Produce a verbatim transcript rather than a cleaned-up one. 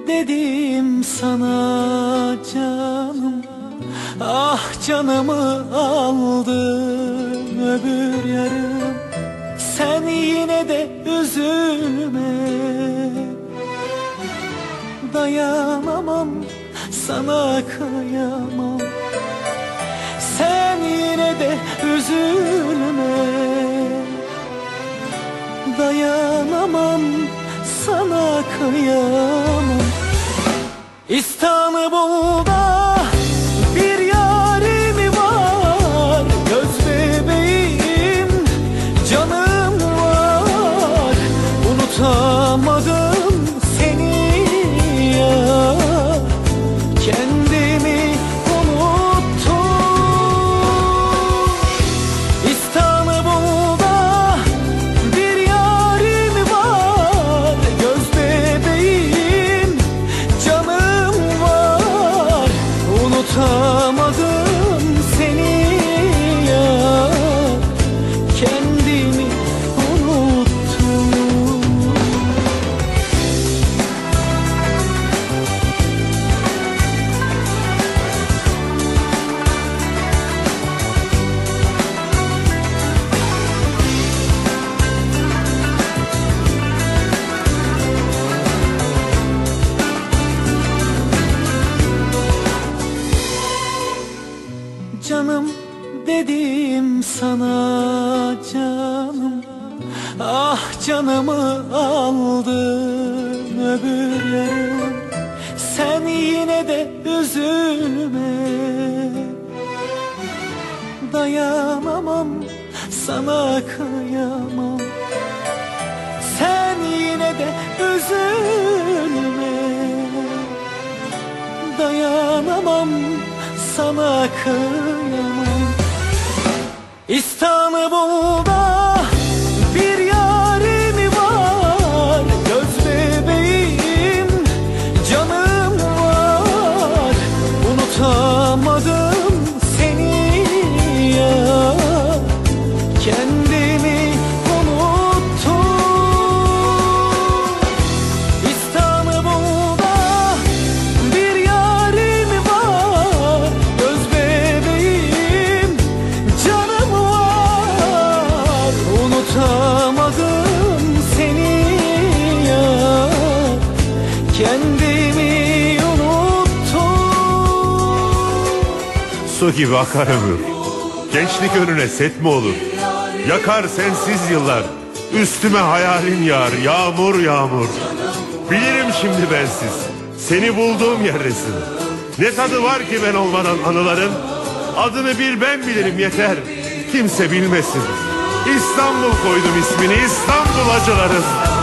dedim sana canım, ah canımı aldın öbür yarım. Sen yine de üzülme, dayanamam, sana kıyamam. Sen yine de üzülme, dayanamam, sana kıyamam. İstanbul'da bir yarim var, göz bebeğim, canım var. Unutamadım seni ya, kendimi unuttum. İstanbul'da bir yarim var, göz bebeğim, canım var. Unutamadım seni ya, kendimi unuttum. Canım dedim sana canım, ah canımı aldın öbür yarım. Sen yine de üzülme, dayanamam, sana kıyamam. Sen yine de üzülme, dayanamam, sana kıyamam. İstanbul'da bir yarim var, göz bebeğim, canım var. Unutamadım seni ya, kendimi unuttum. İstanbul'da bir yarim var, göz bebeğim, canım var. Unutamadım seni ya, kendimi unuttum. Su gibi akar ömür, gençlik önüne set mi olur? Yakar sensiz yıllar, üstüme hayalin yağar, yağmur yağmur. Bilirim şimdi bensiz, seni bulduğum yerdesin. Ne tadı var ki ben olmadan anıların? Adını bir ben bilirim yeter, kimse bilmesin. İstanbul koydum ismini, İstanbul acıların.